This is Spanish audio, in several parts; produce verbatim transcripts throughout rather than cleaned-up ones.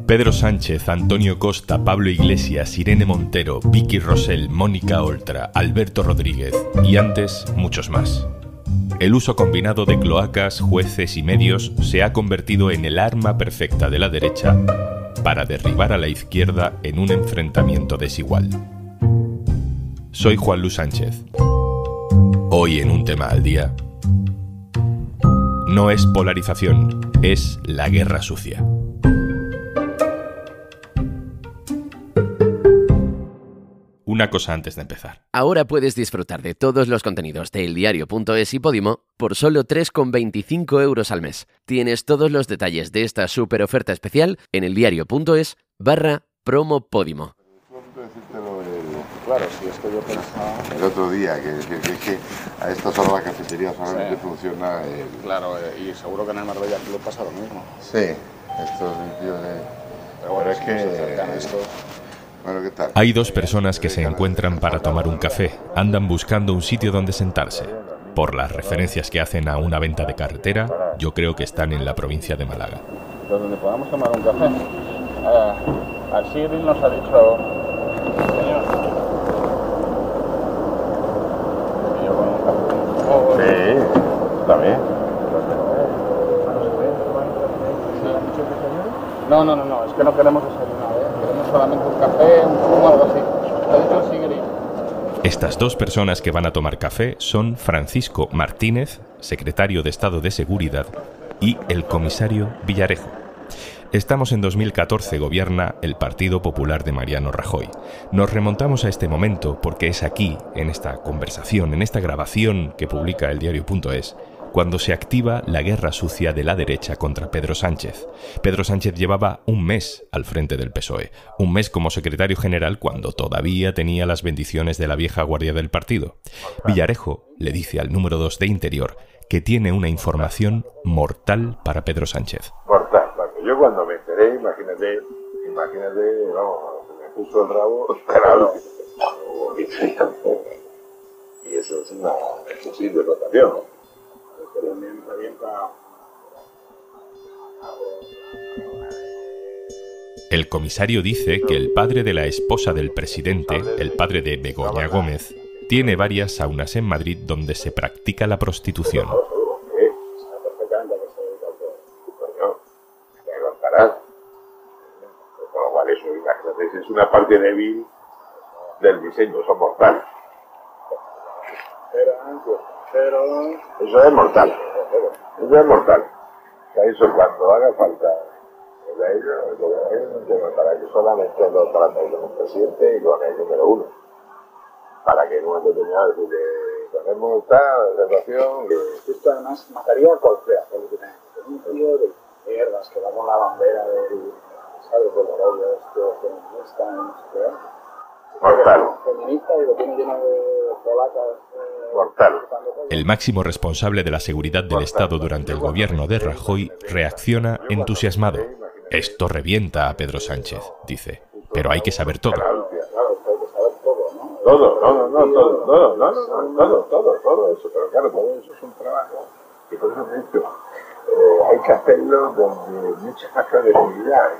Pedro Sánchez, Antonio Costa, Pablo Iglesias, Irene Montero, Vicky Rosell, Mónica Oltra, Alberto Rodríguez y antes muchos más. El uso combinado de cloacas, jueces y medios se ha convertido en el arma perfecta de la derecha para derribar a la izquierda en un enfrentamiento desigual. Soy Juan Luis Sánchez. Hoy en Un Tema al Día. No es polarización, es la guerra sucia. Una cosa antes de empezar. Ahora puedes disfrutar de todos los contenidos de eldiario punto es y Podimo por solo tres con veinticinco euros al mes. Tienes todos los detalles de esta super oferta especial en eldiario punto es barra promo Podimo. Claro, si es que yo pensaba... El otro día, que, que, que, que a estas horas la cafetería solamente sí. funciona... El... Claro, y seguro que en el Marbella Club pasa lo mismo. Sí, estos sitios de... Pero bueno, es que... Esto... Bueno, ¿qué tal? Hay dos personas que se encuentran para tomar un café. Andan buscando un sitio donde sentarse. Por las referencias que hacen a una venta de carretera, yo creo que están en la provincia de Málaga. Donde podamos tomar un café. Uh, al Sigrid nos ha dicho... Señor... Sí, está bien. No, no, no, no, es que no queremos desayunar, ¿eh? Queremos solamente un café, un zumo, algo así. Lo ha dicho el Sigrid. Estas dos personas que van a tomar café son Francisco Martínez, secretario de Estado de Seguridad, y el comisario Villarejo. Estamos en dos mil catorce, gobierna el Partido Popular de Mariano Rajoy. Nos remontamos a este momento porque es aquí, en esta conversación, en esta grabación que publica eldiario punto es, cuando se activa la guerra sucia de la derecha contra Pedro Sánchez. Pedro Sánchez llevaba un mes al frente del P S O E, un mes como secretario general cuando todavía tenía las bendiciones de la vieja guardia del partido. Villarejo le dice al número dos de Interior que tiene una información mortal para Pedro Sánchez. Mortal. Yo cuando me enteré, imagínate, imagínate, vamos, se me puso el rabo, claro, y eso es una, eso sí, de rotación, ¿no? El comisario dice que el padre de la esposa del presidente, el padre de Begoña Gómez, tiene varias saunas en Madrid donde se practica la prostitución. Con lo cual eso, imagínate, es una parte débil del diseño, son mortales. Eso es mortal. Eso es mortal. Eso cuando haga falta para que solamente lo trate con el presidente y con el número uno. Para que en un momento determinado tenemos esta situación que... Esto además mataría a cualquiera, un tío de mierdas que va con la bandera del... ¿Sabes? Por la novia de esto, feminista, no sé qué. Mortal. Feminista y lo tiene lleno de polacas. Eh, Mortal. El máximo responsable de la seguridad del Estado durante el gobierno de Rajoy reacciona entusiasmado. Esto revienta a Pedro Sánchez, dice. Pero hay que saber todo. Claro, hay que saber todo, ¿no? Todo, no, no, no, todo, todo, no, no, no, todo, todo, todo eso. Pero claro, todo eso es un trabajo. Y por eso he dicho, eh, hay que hacerlo donde muchas factores de seguridad.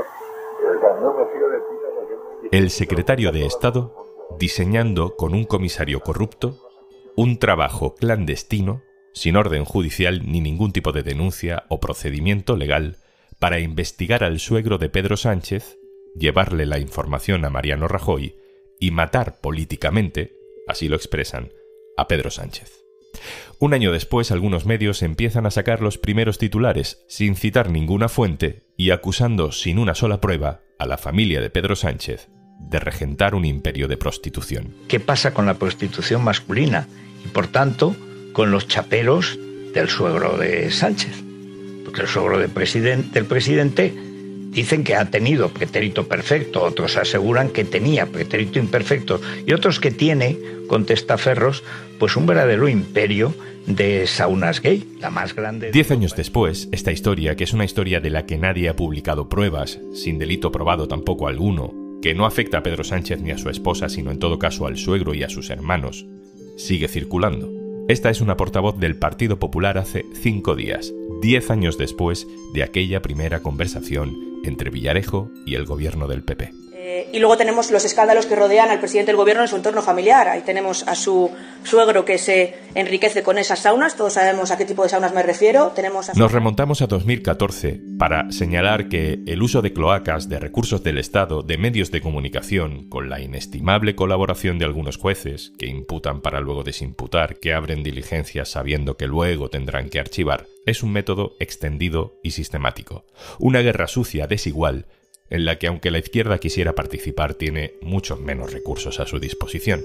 No me fío de ti. El secretario de Estado diseñando con un comisario corrupto un trabajo clandestino, sin orden judicial ni ningún tipo de denuncia o procedimiento legal, para investigar al suegro de Pedro Sánchez, llevarle la información a Mariano Rajoy y matar políticamente, así lo expresan, a Pedro Sánchez. Un año después, algunos medios empiezan a sacar los primeros titulares, sin citar ninguna fuente y acusando sin una sola prueba a la familia de Pedro Sánchez de regentar un imperio de prostitución. ¿Qué pasa con la prostitución masculina? Y por tanto, con los chaperos del suegro de Sánchez. Porque el suegro del presidente, del presidente dicen que ha tenido pretérito perfecto, otros aseguran que tenía pretérito imperfecto y otros que tiene, con testaferros, pues un verdadero imperio de saunas gay, la más grande... Diez años después, esta historia, que es una historia de la que nadie ha publicado pruebas, sin delito probado tampoco alguno, que no afecta a Pedro Sánchez ni a su esposa, sino en todo caso al suegro y a sus hermanos, sigue circulando. Esta es una portavoz del Partido Popular hace cinco días, diez años después de aquella primera conversación entre Villarejo y el gobierno del P P. Eh, y luego tenemos los escándalos que rodean al presidente del gobierno en su entorno familiar. Ahí tenemos a su suegro que se enriquece con esas saunas, todos sabemos a qué tipo de saunas me refiero. Tenemos a su... Nos remontamos a dos mil catorce para señalar que el uso de cloacas, de recursos del Estado, de medios de comunicación, con la inestimable colaboración de algunos jueces, que imputan para luego desimputar, que abren diligencias sabiendo que luego tendrán que archivar, es un método extendido y sistemático. Una guerra sucia, desigual, en la que aunque la izquierda quisiera participar tiene muchos menos recursos a su disposición.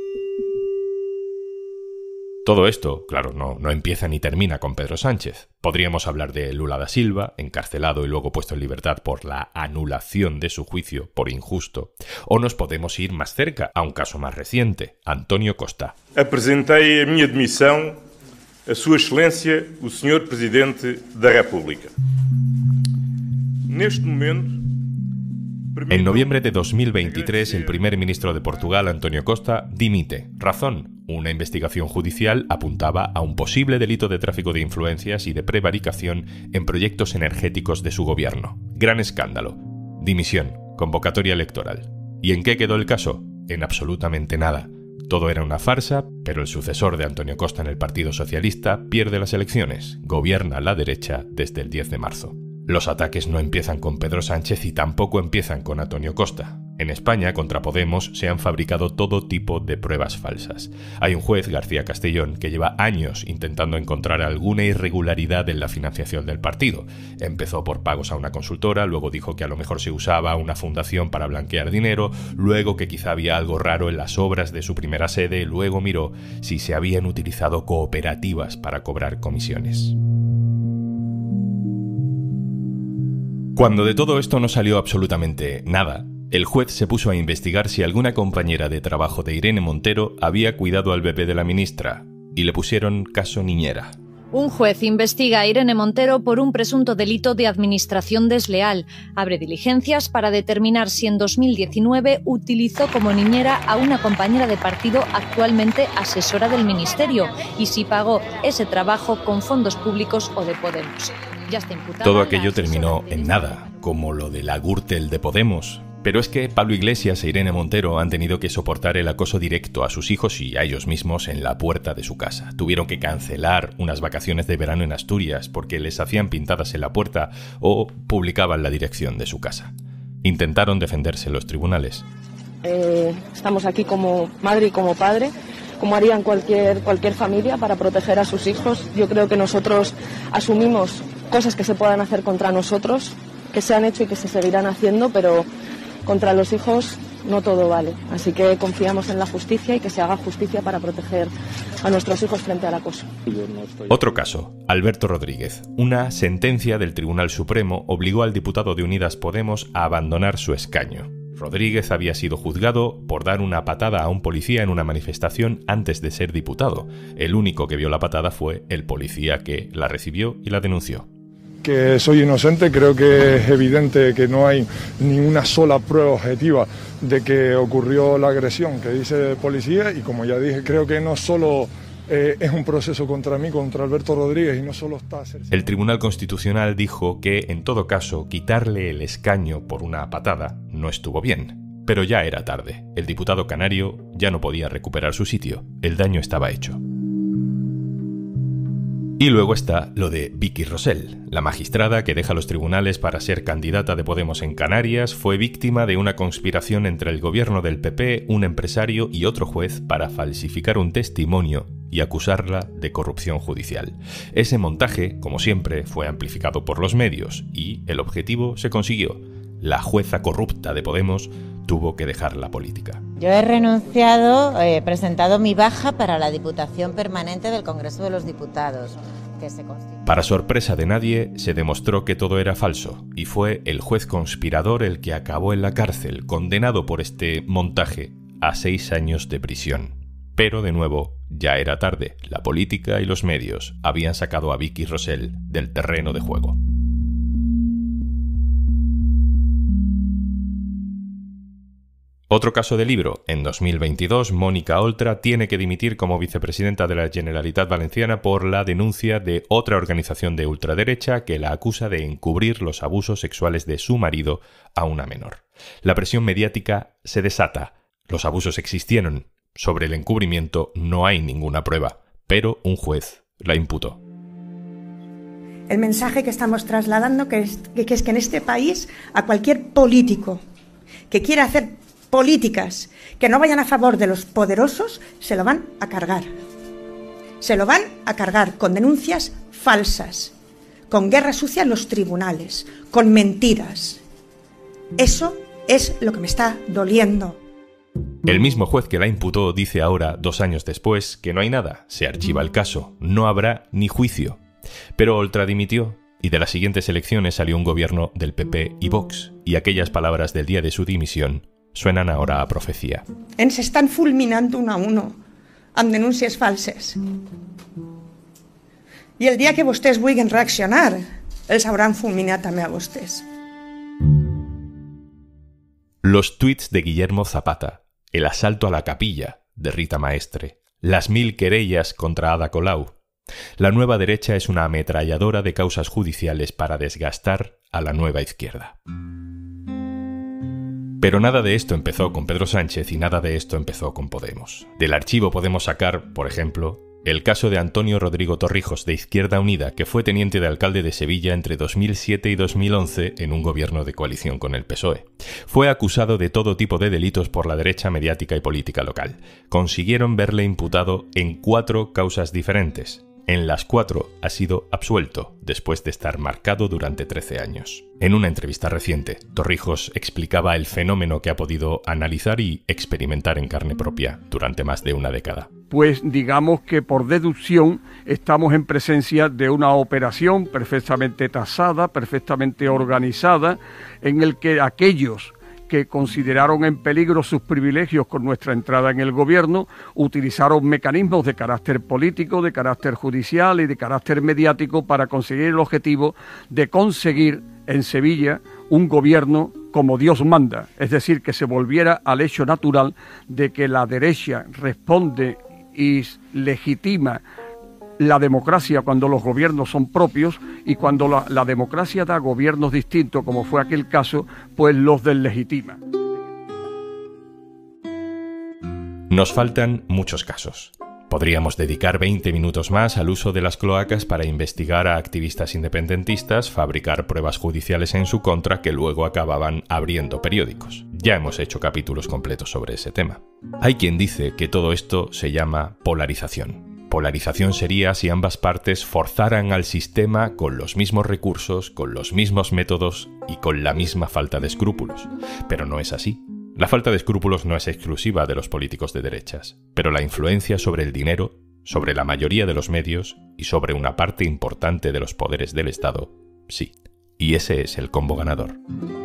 Todo esto, claro, no, no empieza ni termina con Pedro Sánchez. Podríamos hablar de Lula da Silva, encarcelado y luego puesto en libertad por la anulación de su juicio por injusto. O nos podemos ir más cerca, a un caso más reciente, Antonio Costa. Apresentei a minha demissão a Sua Excelência, o senhor Presidente da República. Neste momento... En noviembre de dos mil veintitrés, el primer ministro de Portugal, Antonio Costa, dimite. Razón: una investigación judicial apuntaba a un posible delito de tráfico de influencias y de prevaricación en proyectos energéticos de su gobierno. Gran escándalo. Dimisión. Convocatoria electoral. ¿Y en qué quedó el caso? En absolutamente nada. Todo era una farsa, pero el sucesor de Antonio Costa en el Partido Socialista pierde las elecciones. Gobierna la derecha desde el diez de marzo. Los ataques no empiezan con Pedro Sánchez y tampoco empiezan con Antonio Costa. En España, contra Podemos, se han fabricado todo tipo de pruebas falsas. Hay un juez, García Castellón, que lleva años intentando encontrar alguna irregularidad en la financiación del partido. Empezó por pagos a una consultora, luego dijo que a lo mejor se usaba una fundación para blanquear dinero, luego que quizá había algo raro en las obras de su primera sede, luego miró si se habían utilizado cooperativas para cobrar comisiones. Cuando de todo esto no salió absolutamente nada, el juez se puso a investigar si alguna compañera de trabajo de Irene Montero había cuidado al bebé de la ministra, y le pusieron caso niñera. Un juez investiga a Irene Montero por un presunto delito de administración desleal. Abre diligencias para determinar si en dos mil diecinueve utilizó como niñera a una compañera de partido actualmente asesora del ministerio y si pagó ese trabajo con fondos públicos o de Podemos. Ya está imputada. Todo aquello terminó en nada, como lo de la Gürtel de Podemos. Pero es que Pablo Iglesias e Irene Montero han tenido que soportar el acoso directo a sus hijos y a ellos mismos en la puerta de su casa. Tuvieron que cancelar unas vacaciones de verano en Asturias porque les hacían pintadas en la puerta o publicaban la dirección de su casa. Intentaron defenderse en los tribunales. Eh, estamos aquí como madre y como padre, como harían cualquier, cualquier familia para proteger a sus hijos. Yo creo que nosotros asumimos cosas que se puedan hacer contra nosotros, que se han hecho y que se seguirán haciendo, pero contra los hijos no todo vale. Así que confiamos en la justicia y que se haga justicia para proteger a nuestros hijos frente al acoso. Otro caso, Alberto Rodríguez. Una sentencia del Tribunal Supremo obligó al diputado de Unidas Podemos a abandonar su escaño. Rodríguez había sido juzgado por dar una patada a un policía en una manifestación antes de ser diputado. El único que vio la patada fue el policía que la recibió y la denunció. Que soy inocente, creo que es evidente que no hay ni una sola prueba objetiva de que ocurrió la agresión que dice el policía y como ya dije, creo que no solo eh, es un proceso contra mí, contra Alberto Rodríguez y no solo está... El Tribunal Constitucional dijo que, en todo caso, quitarle el escaño por una patada no estuvo bien. Pero ya era tarde. El diputado canario ya no podía recuperar su sitio. El daño estaba hecho. Y luego está lo de Vicky Rosell. La magistrada que deja los tribunales para ser candidata de Podemos en Canarias fue víctima de una conspiración entre el gobierno del P P, un empresario y otro juez para falsificar un testimonio y acusarla de corrupción judicial. Ese montaje, como siempre, fue amplificado por los medios y el objetivo se consiguió. La jueza corrupta de Podemos tuvo que dejar la política. Yo he renunciado, he eh, presentado mi baja para la Diputación Permanente del Congreso de los Diputados. Que se constituye. Para sorpresa de nadie, se demostró que todo era falso y fue el juez conspirador el que acabó en la cárcel, condenado por este montaje a seis años de prisión. Pero de nuevo, ya era tarde. La política y los medios habían sacado a Vicky Rosell del terreno de juego. Otro caso de libro. En dos mil veintidós, Mónica Oltra tiene que dimitir como vicepresidenta de la Generalitat Valenciana por la denuncia de otra organización de ultraderecha que la acusa de encubrir los abusos sexuales de su marido a una menor. La presión mediática se desata. Los abusos existieron. Sobre el encubrimiento no hay ninguna prueba, pero un juez la imputó. El mensaje que estamos trasladando que es, que es que en este país a cualquier político que quiera hacer políticas que no vayan a favor de los poderosos, se lo van a cargar. Se lo van a cargar con denuncias falsas, con guerra sucia en los tribunales, con mentiras. Eso es lo que me está doliendo. El mismo juez que la imputó dice ahora, dos años después, que no hay nada, se archiva el caso, no habrá ni juicio. Pero Oltra dimitió y de las siguientes elecciones salió un gobierno del P P y Vox, y aquellas palabras del día de su dimisión suenan ahora a profecía. Ens estan fulminant un a uno amb denúncies falses. I el dia que vostès vulguin reaccionar, els hauran fulminat també a vostès. Los tuits de Guillermo Zapata, el asalto a la capilla de Rita Maestre, las mil querellas contra Ada Colau. La nueva derecha es una ametralladora de causas judiciales para desgastar a la nueva izquierda. Pero nada de esto empezó con Pedro Sánchez y nada de esto empezó con Podemos. Del archivo podemos sacar, por ejemplo, el caso de Antonio Rodrigo Torrijos de Izquierda Unida, que fue teniente de alcalde de Sevilla entre dos mil siete y dos mil once en un gobierno de coalición con el P S O E. Fue acusado de todo tipo de delitos por la derecha mediática y política local. Consiguieron verle imputado en cuatro causas diferentes. En las cuatro ha sido absuelto, después de estar marcado durante trece años. En una entrevista reciente, Torrijos explicaba el fenómeno que ha podido analizar y experimentar en carne propia durante más de una década. Pues digamos que por deducción estamos en presencia de una operación perfectamente tasada, perfectamente organizada, en el que aquellos que consideraron en peligro sus privilegios con nuestra entrada en el gobierno, utilizaron mecanismos de carácter político, de carácter judicial y de carácter mediático para conseguir el objetivo de conseguir en Sevilla un gobierno como Dios manda, es decir, que se volviera al hecho natural de que la derecha responde y legitima la democracia cuando los gobiernos son propios y cuando la, la democracia da gobiernos distintos, como fue aquel caso, pues los deslegitima. Nos faltan muchos casos. Podríamos dedicar veinte minutos más al uso de las cloacas para investigar a activistas independentistas, fabricar pruebas judiciales en su contra que luego acababan abriendo periódicos. Ya hemos hecho capítulos completos sobre ese tema. Hay quien dice que todo esto se llama polarización. Polarización sería si ambas partes forzaran al sistema con los mismos recursos, con los mismos métodos y con la misma falta de escrúpulos. Pero no es así. La falta de escrúpulos no es exclusiva de los políticos de derechas, pero la influencia sobre el dinero, sobre la mayoría de los medios y sobre una parte importante de los poderes del Estado, sí. Y ese es el combo ganador.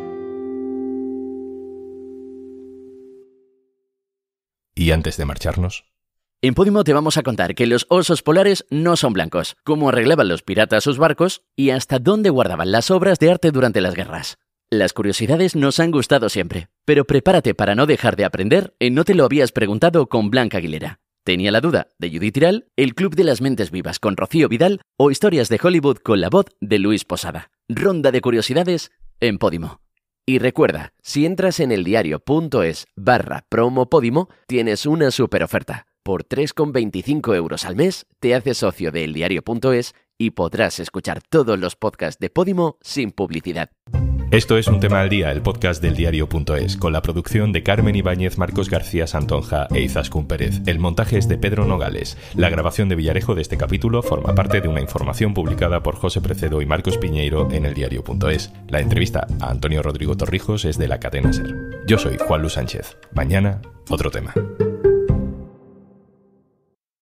Y antes de marcharnos... En Podimo te vamos a contar que los osos polares no son blancos, cómo arreglaban los piratas sus barcos y hasta dónde guardaban las obras de arte durante las guerras. Las curiosidades nos han gustado siempre, pero prepárate para no dejar de aprender en No te lo habías preguntado con Blanca Aguilera. Tenía la duda de Judith Tiral, El Club de las Mentes Vivas con Rocío Vidal o Historias de Hollywood con la voz de Luis Posada. Ronda de curiosidades en Podimo. Y recuerda, si entras en eldiario.es barra promo Podimo, tienes una super oferta. Por tres con veinticinco euros al mes, te haces socio de eldiario.es y podrás escuchar todos los podcasts de Podimo sin publicidad. Esto es Un Tema al Día, el podcast del diario.es, con la producción de Carmen Ibáñez, Marcos García Santonja e Izaskun Pérez. El montaje es de Pedro Nogales. La grabación de Villarejo de este capítulo forma parte de una información publicada por José Precedo y Marcos Piñeiro en eldiario.es. La entrevista a Antonio Rodrigo Torrijos es de la cadena SER. Yo soy Juan Luis Sánchez. Mañana, otro tema.